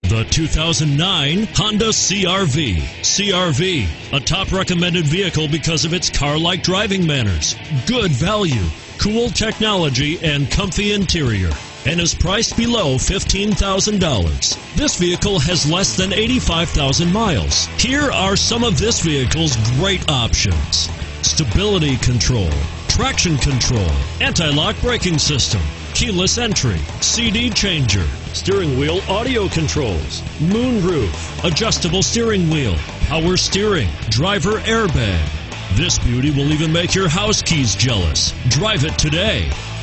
The 2009 Honda CR-V. CR-V, a top recommended vehicle because of its car-like driving manners, good value, cool technology, and comfy interior, and is priced below $15,000. This vehicle has less than 85,000 miles. Here are some of this vehicle's great options: stability control, traction control, anti-lock braking system, keyless entry, CD changer, steering wheel audio controls, moonroof, adjustable steering wheel, power steering, driver airbag. This beauty will even make your house keys jealous. Drive it today.